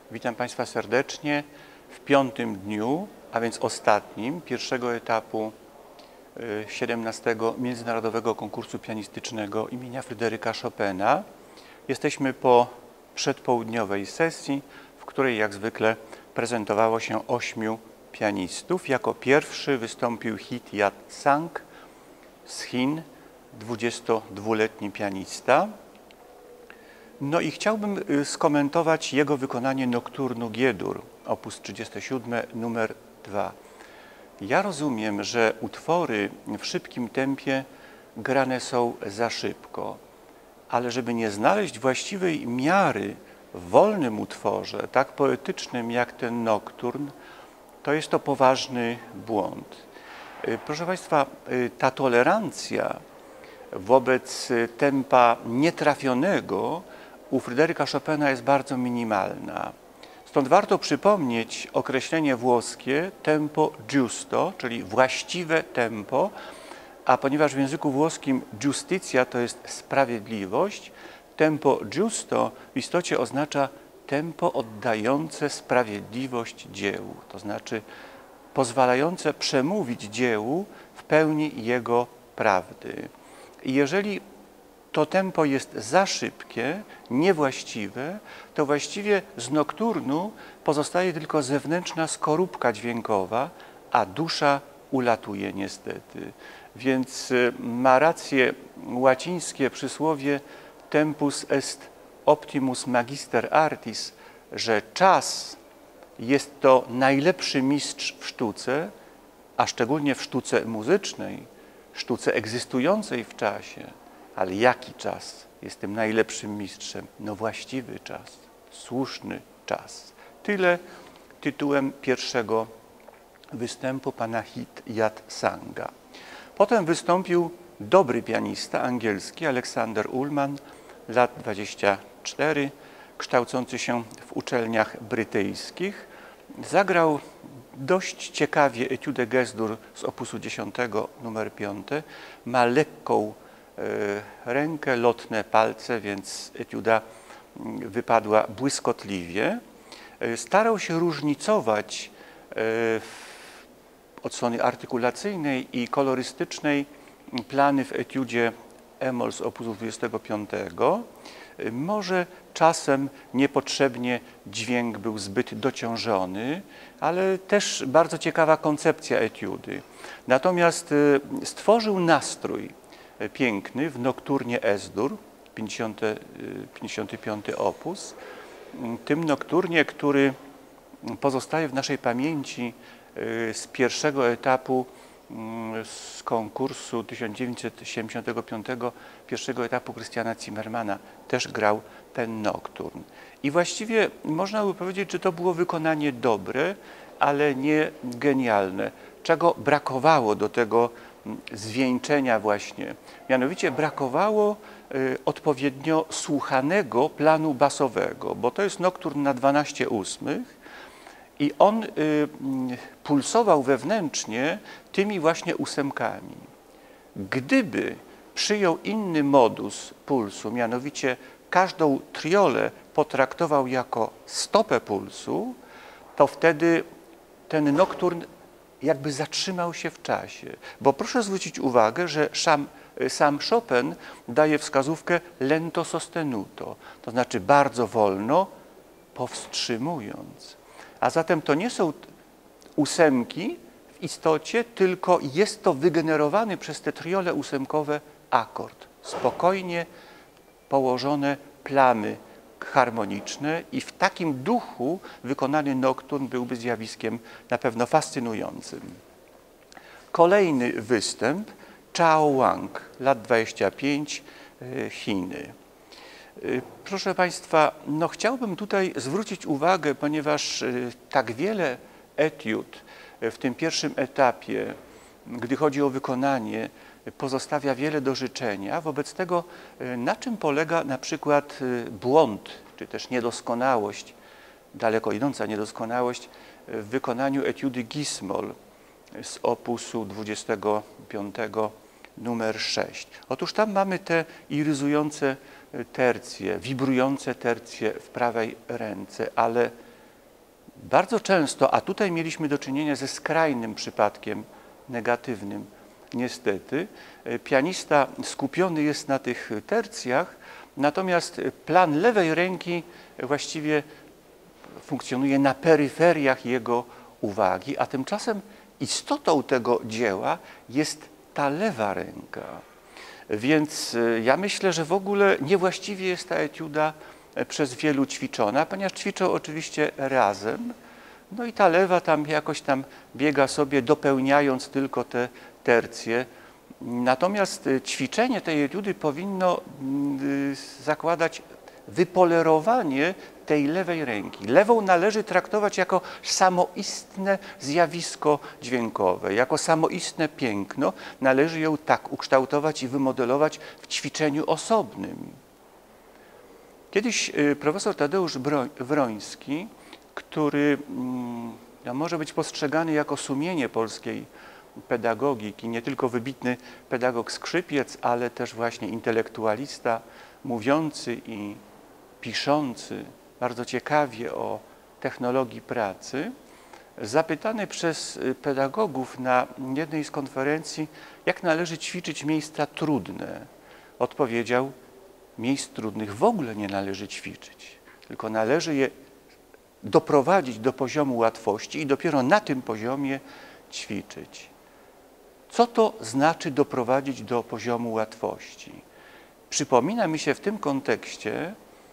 Witam Państwa serdecznie w 5. dniu, a więc ostatnim, pierwszego etapu 17. Międzynarodowego Konkursu Pianistycznego imienia Fryderyka Chopina. Jesteśmy po przedpołudniowej sesji, w której jak zwykle prezentowało się 8 pianistów. Jako pierwszy wystąpił Hin-Yat TSANG z Chin, 22-letni pianista. No i chciałbym skomentować jego wykonanie Nocturnu G-dur, op. 37, numer 2. Ja rozumiem, że utwory w szybkim tempie grane są za szybko, ale żeby nie znaleźć właściwej miary w wolnym utworze, tak poetycznym jak ten Nocturne, to jest to poważny błąd. Proszę Państwa, ta tolerancja wobec tempa nietrafionego u Fryderyka Chopina jest bardzo minimalna. Stąd warto przypomnieć określenie włoskie tempo giusto, czyli właściwe tempo, a ponieważ w języku włoskim giustitia to jest sprawiedliwość, tempo giusto w istocie oznacza tempo oddające sprawiedliwość dziełu, to znaczy pozwalające przemówić dziełu w pełni jego prawdy. I jeżeli to tempo jest za szybkie, niewłaściwe, to właściwie z nokturnu pozostaje tylko zewnętrzna skorupka dźwiękowa, a dusza ulatuje niestety. Więc ma rację łacińskie przysłowie tempus est optimus magister artis, że czas jest to najlepszy mistrz w sztuce, a szczególnie w sztuce muzycznej, sztuce egzystującej w czasie. Ale jaki czas jest tym najlepszym mistrzem? No właściwy czas, słuszny czas. Tyle tytułem pierwszego występu pana Hin-Yat TSANGa. Potem wystąpił dobry pianista angielski Aleksander ULLMAN, lat 24, kształcący się w uczelniach brytyjskich. Zagrał dość ciekawie Etude G-dur z opusu 10, numer 5. Ma lekką rękę, lotne palce, więc etiuda wypadła błyskotliwie. Starał się różnicować od strony artykulacyjnej i kolorystycznej plany w etiudzie e-moll z opusu 25. Może czasem niepotrzebnie dźwięk był zbyt dociążony, ale też bardzo ciekawa koncepcja etiudy. Natomiast stworzył nastrój piękny w Nocturnie S-dur, 55. opus. Tym Nocturnie, który pozostaje w naszej pamięci z pierwszego etapu z konkursu 1975, pierwszego etapu Christiana Zimmermana, też grał ten Nocturne. I właściwie można by powiedzieć, że to było wykonanie dobre, ale nie genialne. Czego brakowało do tego zwieńczenia właśnie? Mianowicie brakowało odpowiednio słuchanego planu basowego, bo to jest Nocturne na 12/8 i on pulsował wewnętrznie tymi właśnie ósemkami. Gdyby przyjął inny modus pulsu, mianowicie każdą triolę potraktował jako stopę pulsu, to wtedy ten Nocturne jakby zatrzymał się w czasie. Bo proszę zwrócić uwagę, że sam Chopin daje wskazówkę lento sostenuto, to znaczy bardzo wolno, powstrzymując. A zatem to nie są ósemki w istocie, tylko jest to wygenerowany przez te triole ósemkowe akord. Spokojnie położone plamy harmoniczne i w takim duchu wykonany Nocturne byłby zjawiskiem na pewno fascynującym. Kolejny występ, Chao Wang, lat 25, Chiny. Proszę Państwa, no chciałbym tutaj zwrócić uwagę, ponieważ tak wiele etiud w tym pierwszym etapie, gdy chodzi o wykonanie, pozostawia wiele do życzenia. Wobec tego, na czym polega na przykład błąd, czy też niedoskonałość, daleko idąca niedoskonałość w wykonaniu etiudy Gismol z opusu 25, numer 6. Otóż tam mamy te iryzujące tercje, wibrujące tercje w prawej ręce, ale Bardzo często, a tutaj mieliśmy do czynienia ze skrajnym przypadkiem negatywnym, niestety, pianista skupiony jest na tych tercjach, natomiast plan lewej ręki właściwie funkcjonuje na peryferiach jego uwagi, a tymczasem istotą tego dzieła jest ta lewa ręka. Więc ja myślę, że w ogóle niewłaściwie jest ta etiuda przez wielu ćwiczona, ponieważ ćwiczą oczywiście razem, no i ta lewa tam jakoś tam biega sobie, dopełniając tylko te tercje. Natomiast ćwiczenie tej etiudy powinno zakładać wypolerowanie tej lewej ręki. Lewą należy traktować jako samoistne zjawisko dźwiękowe, jako samoistne piękno. Należy ją tak ukształtować i wymodelować w ćwiczeniu osobnym. Kiedyś profesor Tadeusz Wroński, który może być postrzegany jako sumienie polskiej pedagogiki, nie tylko wybitny pedagog skrzypiec, ale też właśnie intelektualista, mówiący i piszący bardzo ciekawie o technologii pracy, zapytany przez pedagogów na jednej z konferencji, jak należy ćwiczyć miejsca trudne, odpowiedział: miejsc trudnych w ogóle nie należy ćwiczyć, tylko należy je doprowadzić do poziomu łatwości i dopiero na tym poziomie ćwiczyć. Co to znaczy doprowadzić do poziomu łatwości? Przypomina mi się w tym kontekście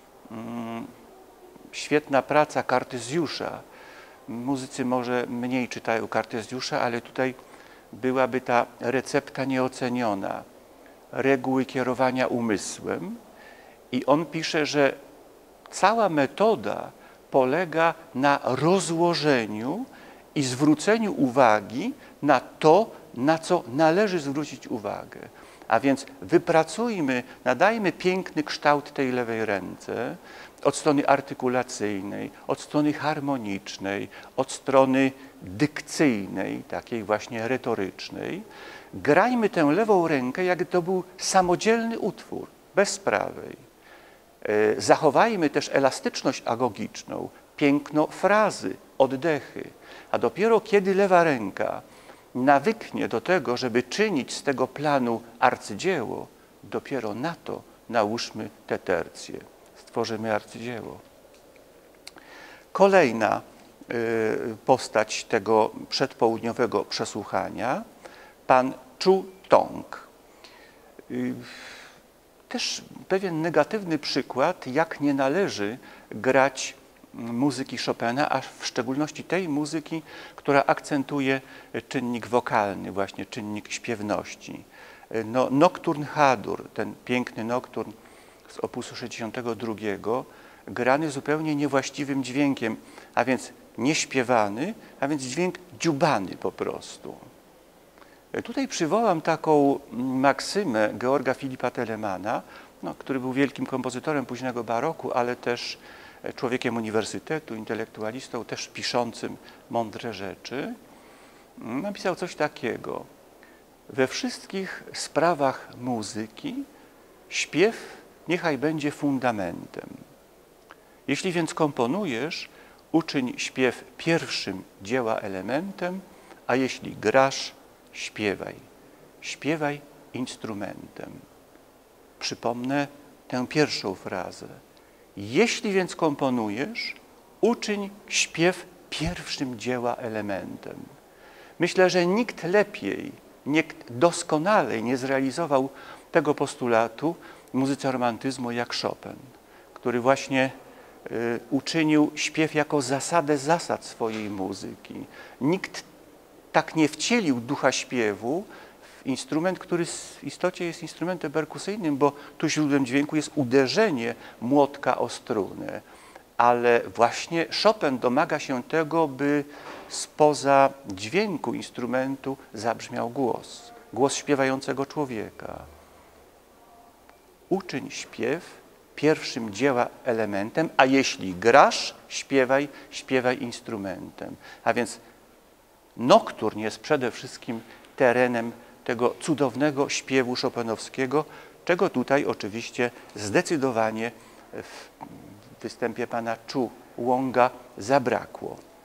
świetna praca Kartezjusza. Muzycy może mniej czytają Kartezjusza, ale tutaj byłaby ta recepta nieoceniona. Reguły kierowania umysłem. I on pisze, że cała metoda polega na rozłożeniu i zwróceniu uwagi na to, na co należy zwrócić uwagę. A więc wypracujmy, nadajmy piękny kształt tej lewej ręce od strony artykulacyjnej, od strony harmonicznej, od strony dykcyjnej, takiej właśnie retorycznej. Grajmy tę lewą rękę, jakby to był samodzielny utwór, bez prawej. Zachowajmy też elastyczność agogiczną, piękno frazy, oddechy. A dopiero kiedy lewa ręka nawyknie do tego, żeby czynić z tego planu arcydzieło, dopiero na to nałóżmy te tercje. Stworzymy arcydzieło. Kolejna postać tego przedpołudniowego przesłuchania, pan Zhu WANG. Też pewien negatywny przykład, jak nie należy grać muzyki Chopina, a w szczególności tej muzyki, która akcentuje czynnik wokalny, właśnie czynnik śpiewności. No, Nocturne H-dur, ten piękny Nocturne z opusu 62, grany zupełnie niewłaściwym dźwiękiem, a więc nieśpiewany, a więc dźwięk dziubany po prostu. Tutaj przywołam taką maksymę Georga Filipa Telemana, który był wielkim kompozytorem późnego baroku, ale też człowiekiem uniwersytetu, intelektualistą, też piszącym mądre rzeczy. Napisał coś takiego: we wszystkich sprawach muzyki śpiew niechaj będzie fundamentem. Jeśli więc komponujesz, uczyń śpiew pierwszym dzieła elementem, a jeśli grasz, śpiewaj. Śpiewaj instrumentem. Przypomnę tę pierwszą frazę. Jeśli więc komponujesz, uczyń śpiew pierwszym dzieła elementem. Myślę, że nikt lepiej, nikt doskonalej nie zrealizował tego postulatu w muzyce romantyzmu jak Chopin, który właśnie uczynił śpiew jako zasadę zasad swojej muzyki. Nikt tak nie wcielił ducha śpiewu w instrument, który w istocie jest instrumentem perkusyjnym, bo tu źródłem dźwięku jest uderzenie młotka o strunę. Ale właśnie Chopin domaga się tego, by spoza dźwięku instrumentu zabrzmiał głos, głos śpiewającego człowieka. Uczyń śpiew pierwszym dzieła elementem, a jeśli grasz, śpiewaj, śpiewaj instrumentem. A więc Nocturne jest przede wszystkim terenem tego cudownego śpiewu chopinowskiego, czego tutaj oczywiście zdecydowanie w występie pana Zhu Wanga zabrakło.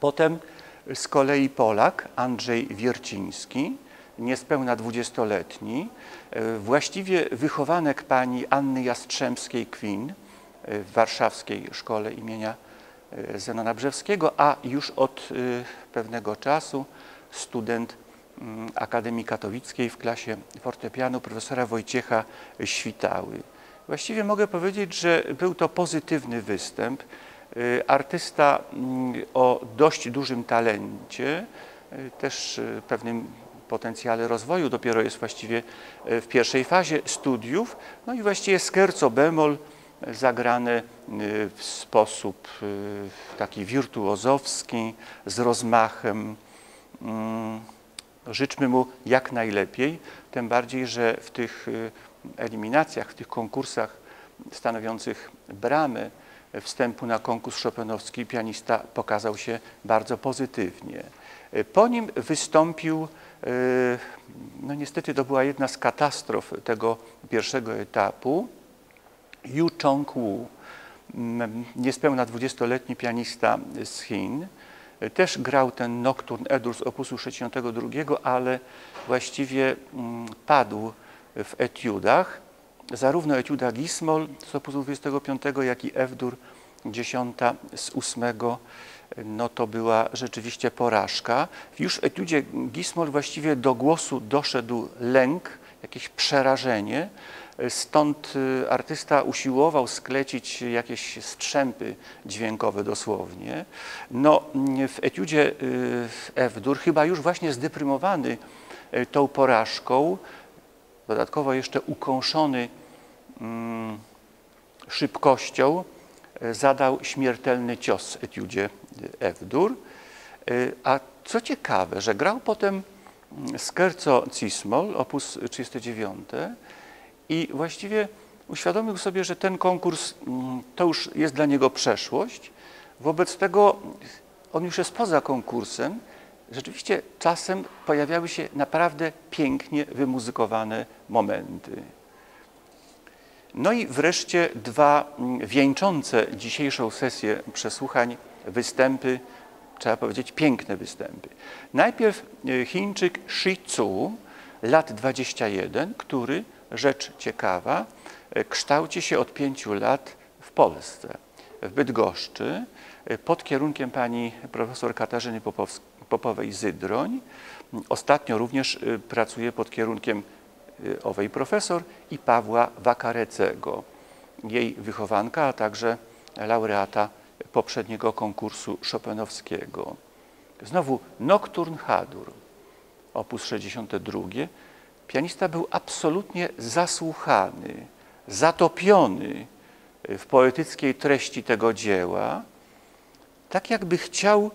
Potem z kolei Polak, Andrzej Wierciński, niespełna 20-letni, właściwie wychowanek pani Anny Jastrzębskiej-Quinn w warszawskiej szkole imienia Zenona Brzewskiego, a już od pewnego czasu student Akademii Katowickiej w klasie fortepianu profesora Wojciecha Świtały. Właściwie mogę powiedzieć, że był to pozytywny występ. Artysta o dość dużym talencie, też pewnym potencjale rozwoju, dopiero jest właściwie w pierwszej fazie studiów. No i właściwie Scherzo bemol zagrane w sposób taki wirtuozowski, z rozmachem. Życzmy mu jak najlepiej, tym bardziej, że w tych eliminacjach, w tych konkursach stanowiących bramę wstępu na konkurs chopinowski pianista pokazał się bardzo pozytywnie. Po nim wystąpił, no niestety to była jedna z katastrof tego pierwszego etapu, Yuchong WU, niespełna 20-letni pianista z Chin. Też grał ten Nocturne Etude z opusu 62, ale właściwie padł w etiudach. Zarówno etiuda Gismol z opusu 25, jak i F-dur 10 z 8, no to była rzeczywiście porażka. Już w etiudzie Gismol właściwie do głosu doszedł lęk, jakieś przerażenie. Stąd artysta usiłował sklecić jakieś strzępy dźwiękowe dosłownie. No, w etiudzie F-dur, chyba już właśnie zdeprymowany tą porażką, dodatkowo jeszcze ukąszony szybkością, zadał śmiertelny cios w etiudzie F-dur. A co ciekawe, że grał potem Scherzo cis-moll, opus 39, i właściwie uświadomił sobie, że ten konkurs to już jest dla niego przeszłość. Wobec tego on już jest poza konkursem. Rzeczywiście czasem pojawiały się naprawdę pięknie wymuzykowane momenty. No i wreszcie dwa wieńczące dzisiejszą sesję przesłuchań występy, trzeba powiedzieć piękne występy. Najpierw Chińczyk Shi-Tzu, lat 21, który, rzecz ciekawa, kształci się od 5 lat w Polsce, w Bydgoszczy, pod kierunkiem pani profesor Katarzyny Popowej-Zydroń. Ostatnio również pracuje pod kierunkiem owej profesor i Pawła Wakarecego, jej wychowanka, a także laureata poprzedniego konkursu chopinowskiego. Znowu Nocturne H-dur, opus 62. Pianista był absolutnie zasłuchany, zatopiony w poetyckiej treści tego dzieła, tak jakby chciał,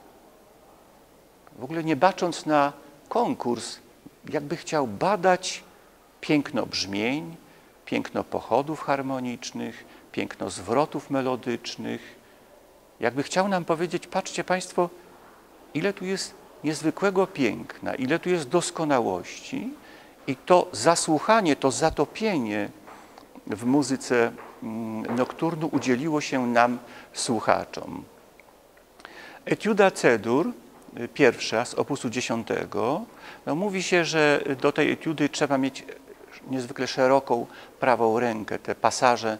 w ogóle nie bacząc na konkurs, jakby chciał badać piękno brzmień, piękno pochodów harmonicznych, piękno zwrotów melodycznych. Jakby chciał nam powiedzieć, patrzcie Państwo, ile tu jest niezwykłego piękna, ile tu jest doskonałości i to zasłuchanie, to zatopienie w muzyce nokturnu udzieliło się nam, słuchaczom. Etiuda C-dur, pierwsza z opusu 10, no mówi się, że do tej etiudy trzeba mieć niezwykle szeroką prawą rękę. Te pasaże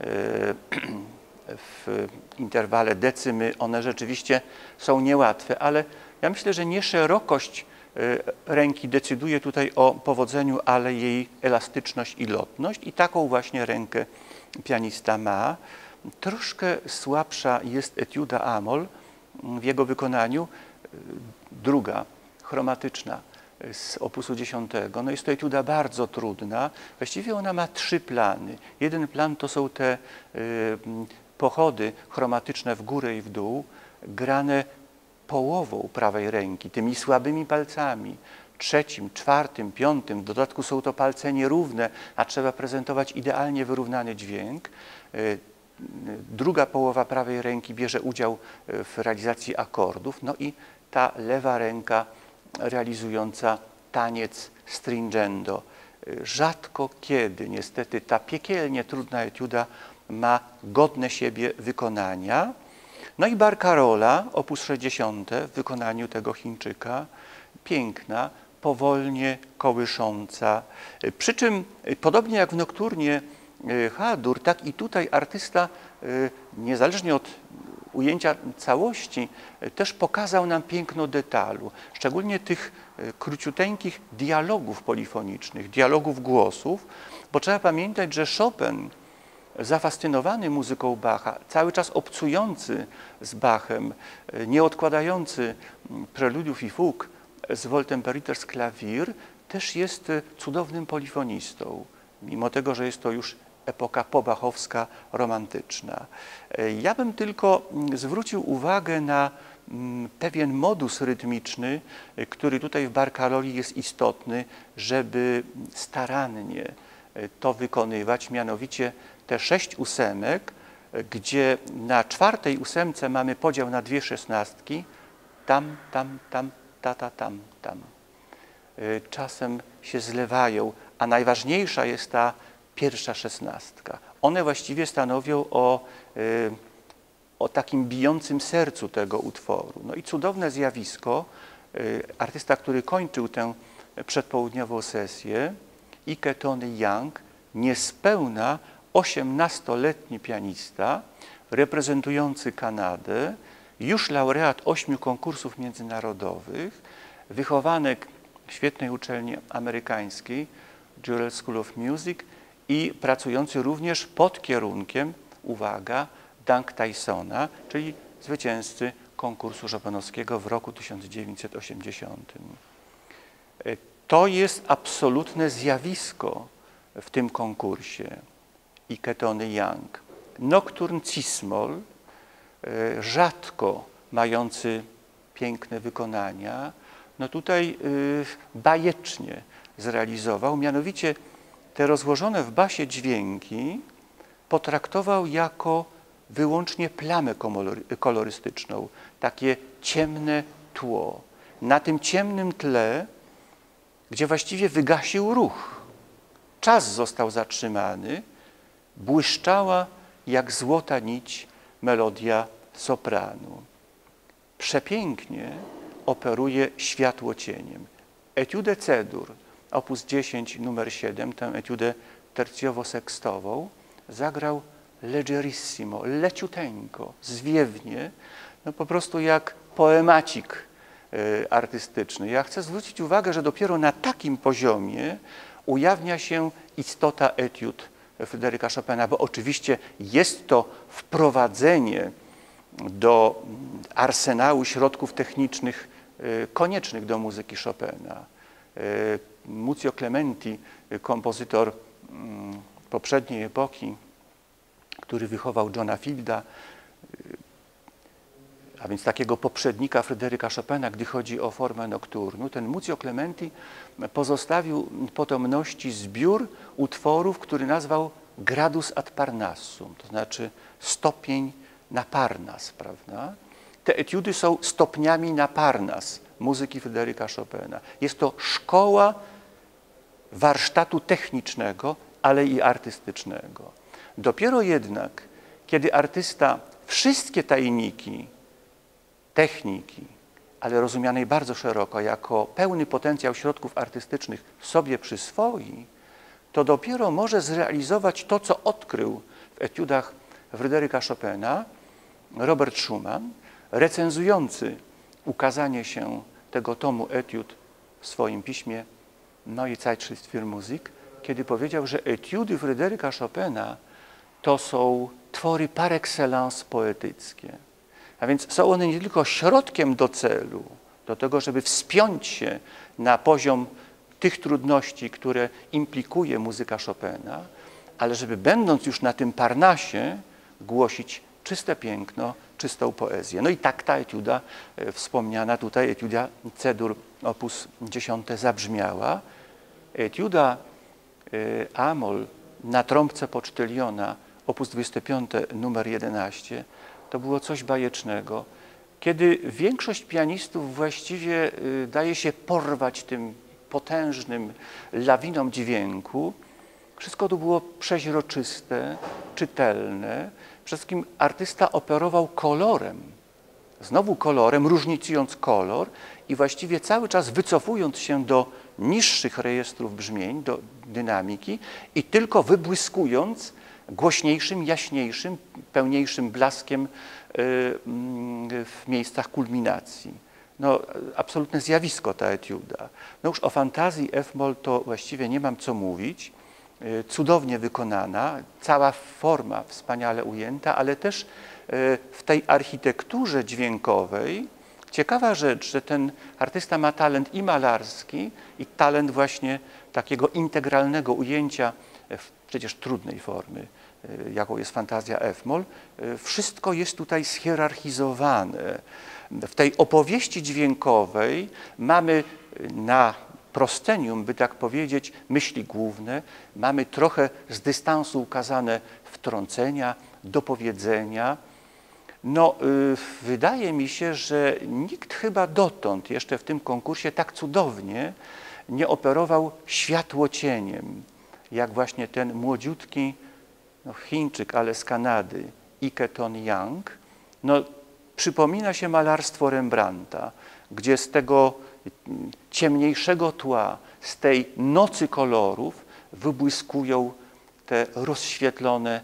w interwale decymy, one rzeczywiście są niełatwe, ale ja myślę, że nie szerokość ręki decyduje tutaj o powodzeniu, ale jej elastyczność i lotność. I taką właśnie rękę pianista ma. Troszkę słabsza jest etiuda A-moll w jego wykonaniu, druga, chromatyczna z opusu 10. No jest to etiuda bardzo trudna. Właściwie ona ma 3 plany. Jeden plan to są te pochody chromatyczne w górę i w dół, grane połową prawej ręki, tymi słabymi palcami, 3., 4., 5. W dodatku są to palce nierówne, a trzeba prezentować idealnie wyrównany dźwięk. Druga połowa prawej ręki bierze udział w realizacji akordów, no i ta lewa ręka realizująca taniec stringendo. Rzadko kiedy niestety ta piekielnie trudna etiuda ma godne siebie wykonania. No i Barcarolla, op. 60 w wykonaniu tego Chińczyka, piękna, powolnie kołysząca. Przy czym, podobnie jak w Nocturnie H-dur, tak i tutaj artysta, niezależnie od ujęcia całości, też pokazał nam piękno detalu, szczególnie tych króciuteńkich dialogów polifonicznych, dialogów głosów, bo trzeba pamiętać, że Chopin, zafascynowany muzyką Bacha, cały czas obcujący z Bachem, nie odkładający preludiów i fug z Wohltemperiters Klawier, też jest cudownym polifonistą, mimo tego, że jest to już epoka pobachowska, romantyczna. Ja bym tylko zwrócił uwagę na pewien modus rytmiczny, który tutaj w Barcarolli jest istotny, żeby starannie to wykonywać, mianowicie te 6 ósemek, gdzie na 4. ósemce mamy podział na 2 szesnastki, tam, tam, tam, ta, ta, tam, tam. Czasem się zlewają, a najważniejsza jest ta pierwsza szesnastka. One właściwie stanowią o takim bijącym sercu tego utworu. No i cudowne zjawisko, artysta, który kończył tę przedpołudniową sesję, Tony Yang, niespełna 18-letni pianista, reprezentujący Kanadę, już laureat 8 konkursów międzynarodowych, wychowanek świetnej uczelni amerykańskiej, Juilliard School of Music, i pracujący również pod kierunkiem, uwaga, Dang Tysona, czyli zwycięzcy konkursu chopinowskiego w roku 1980. To jest absolutne zjawisko w tym konkursie. Tony Yang. Nocturne cis-moll, rzadko mający piękne wykonania, no tutaj bajecznie zrealizował, mianowicie te rozłożone w basie dźwięki potraktował jako wyłącznie plamę kolorystyczną, takie ciemne tło. Na tym ciemnym tle, gdzie właściwie wygasił ruch, czas został zatrzymany, błyszczała jak złota nić melodia sopranu. Przepięknie operuje światło cieniem. Etude C-dur, op. 10, numer 7, tę etiudę tercjowo-sekstową, zagrał leggerissimo, leciuteńko, zwiewnie, no po prostu jak poemacik artystyczny. Ja chcę zwrócić uwagę, że dopiero na takim poziomie ujawnia się istota etiud Fryderyka Chopina, bo oczywiście jest to wprowadzenie do arsenału środków technicznych koniecznych do muzyki Chopina. Muzio Clementi, kompozytor poprzedniej epoki, który wychował Johna Fielda, a więc takiego poprzednika Fryderyka Chopina, gdy chodzi o formę nocturnu, ten Muzio Clementi pozostawił potomności zbiór utworów, który nazwał gradus ad Parnassum, to znaczy stopień na Parnas, prawda? Te etiudy są stopniami na Parnas muzyki Fryderyka Chopina. Jest to szkoła warsztatu technicznego, ale i artystycznego. Dopiero jednak, kiedy artysta wszystkie tajniki techniki, ale rozumianej bardzo szeroko, jako pełny potencjał środków artystycznych sobie przyswoi, to dopiero może zrealizować to, co odkrył w etiudach Fryderyka Chopina Robert Schumann, recenzujący ukazanie się tego tomu etiud w swoim piśmie Neue Zeitschrift für Musik, kiedy powiedział, że etiudy Fryderyka Chopina to są twory par excellence poetyckie. A więc są one nie tylko środkiem do celu, do tego, żeby wspiąć się na poziom tych trudności, które implikuje muzyka Chopina, ale żeby będąc już na tym Parnasie głosić czyste piękno, czystą poezję. No i tak ta etiuda, wspomniana tutaj, etiuda C-dur op. 10 zabrzmiała. Etiuda A-moll na trąbce pocztyliona op. 25 numer 11 to było coś bajecznego, kiedy większość pianistów właściwie daje się porwać tym potężnym lawinom dźwięku. Wszystko to było przeźroczyste, czytelne. Przede wszystkim artysta operował kolorem, znowu kolorem, różnicując kolor i właściwie cały czas wycofując się do niższych rejestrów brzmień, do dynamiki i tylko wybłyskując głośniejszym, jaśniejszym, pełniejszym blaskiem w miejscach kulminacji. No, absolutne zjawisko ta etiuda. No już o fantazji F-moll to właściwie nie mam co mówić. Cudownie wykonana, cała forma wspaniale ujęta, ale też w tej architekturze dźwiękowej ciekawa rzecz, że ten artysta ma talent i malarski, i talent właśnie takiego integralnego ujęcia przecież trudnej formy, jaką jest fantazja F-moll. Wszystko jest tutaj schierarchizowane. W tej opowieści dźwiękowej mamy na proscenium, by tak powiedzieć, myśli główne, mamy trochę z dystansu ukazane wtrącenia, dopowiedzenia. No, wydaje mi się, że nikt chyba dotąd jeszcze w tym konkursie tak cudownie nie operował światłocieniem, jak właśnie ten młodziutki Chińczyk, ale z Kanady, Yang. No, przypomina się malarstwo Rembrandta, gdzie z tego ciemniejszego tła, z tej nocy kolorów wybłyskują te rozświetlone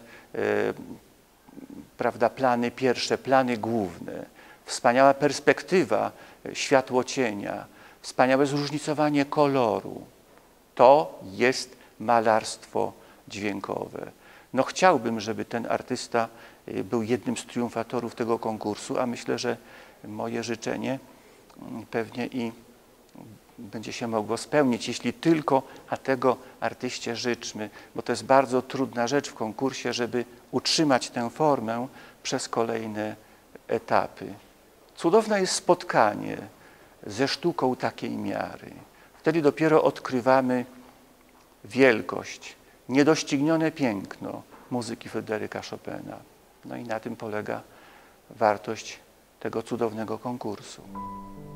prawda, plany pierwsze, plany główne. Wspaniała perspektywa światłocienia, wspaniałe zróżnicowanie koloru. To jest malarstwo dźwiękowe. No chciałbym, żeby ten artysta był jednym z triumfatorów tego konkursu, a myślę, że moje życzenie pewnie i będzie się mogło spełnić, jeśli tylko, a tego artyście życzmy, bo to jest bardzo trudna rzecz w konkursie, żeby utrzymać tę formę przez kolejne etapy. Cudowne jest spotkanie ze sztuką takiej miary. Wtedy dopiero odkrywamy wielkość, niedoścignione piękno muzyki Fryderyka Chopina. No i na tym polega wartość tego cudownego konkursu.